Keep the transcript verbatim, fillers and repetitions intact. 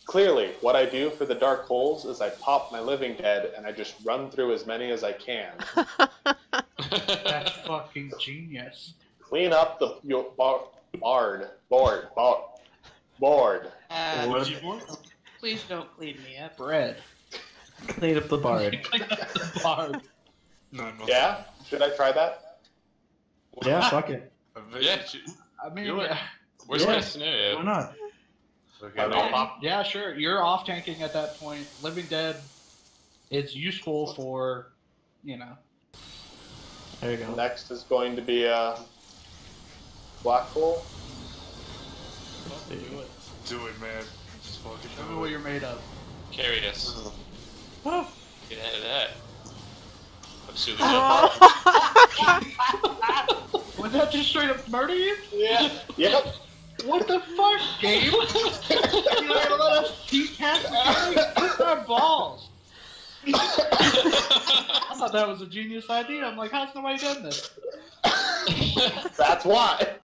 clearly, what I do for the dark holes is I pop my living dead and I just run through as many as I can. That's fucking genius. Clean up the your bar, bard, board, bar, board. Uh, What you want? please don't clean me up. Bread. Clean up the bard. Clean up the bard. No, no. Yeah? Should I try that? Yeah, fuck it. Yeah. I mean, Do it. yeah, Worst Yeah. case scenario. Why not? Okay, I no, mean- pop. yeah, sure. You're off tanking at that point. Living Dead is useful for, you know. There you go. Next is going to be a black hole. Do it. Do it, man. Just fucking Show me do what it. you're made of. Carry us. Oh. Get ahead of that. I'm assuming Would that just straight up murder you? Yeah. Yep. What the fuck, game? You're not gonna let us keep casting our balls. I thought that was a genius idea. I'm like, how's nobody done this? That's why.